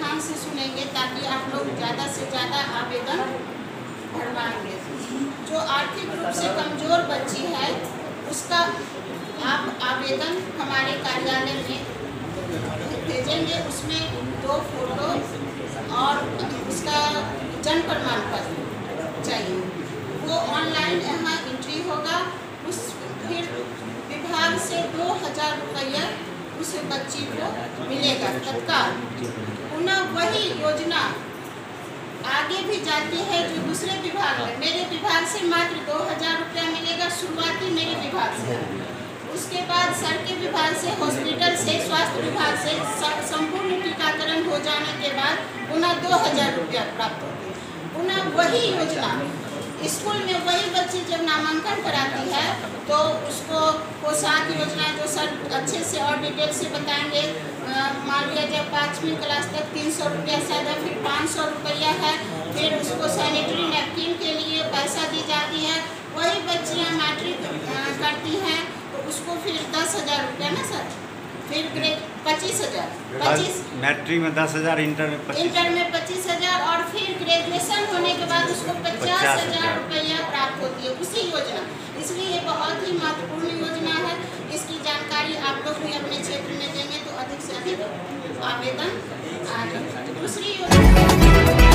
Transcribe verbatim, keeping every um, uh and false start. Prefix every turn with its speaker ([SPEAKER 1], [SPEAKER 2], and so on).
[SPEAKER 1] ध्यान से सुनेंगे ताकि आप लोग ज़्यादा से ज़्यादा आवेदन भरवाएंगे। जो आर्थिक रूप से कमज़ोर बच्ची है उसका आप आवेदन हमारे कार्यालय में भेजेंगे। उसमें दो फोटो और उसका जन्म प्रमाण पत्र चाहिए। वो ऑनलाइन यहाँ एंट्री होगा। उस फिर विभाग से दो हज़ार रुपया उस बच्ची को मिलेगा तत्काल। पुनः वही योजना आगे भी जाती है जो दूसरे विभाग में। मेरे विभाग से मात्र दो हज़ार रुपया मिलेगा, शुरुआती मेरे विभाग से। उसके बाद सर के विभाग से, हॉस्पिटल से, स्वास्थ्य विभाग से संपूर्ण टीकाकरण हो जाने के बाद पुनः दो हज़ार रुपया प्राप्त होते हैं। पुनः वही योजना स्कूल में वही बच्ची जब नामांकन कराती है तो उसको पोशाक योजना जो सर अच्छे से और डिटेल से बताएंगे। मान लिया जब पाँचवीं क्लास तक तीन सौ रुपया शायद है, फिर पाँच सौ रुपया है, फिर उसको सैनिटरी नैपकिन के लिए पैसा दी जाती है। वही बच्चियाँ मैट्रिक करती हैं तो उसको फिर दस हज़ार रुपया ना सर, फिर ग्रेड पच्चीस हज़ार पच्चीस
[SPEAKER 2] मैट्रिक में दस हज़ार इंटर में
[SPEAKER 1] इंटर में पच्चीस हज़ार और फिर ग्रेजुएशन होने के बाद उसको पचास हज़ार रुपया प्राप्त होती है उसी योजना। इसलिए ये बहुत ही महत्वपूर्ण योजना है। इसकी जानकारी आप लोग भी अपने क्षेत्र में देंगे तो अधिक से अधिक आवेदन आएगा। दूसरी योजना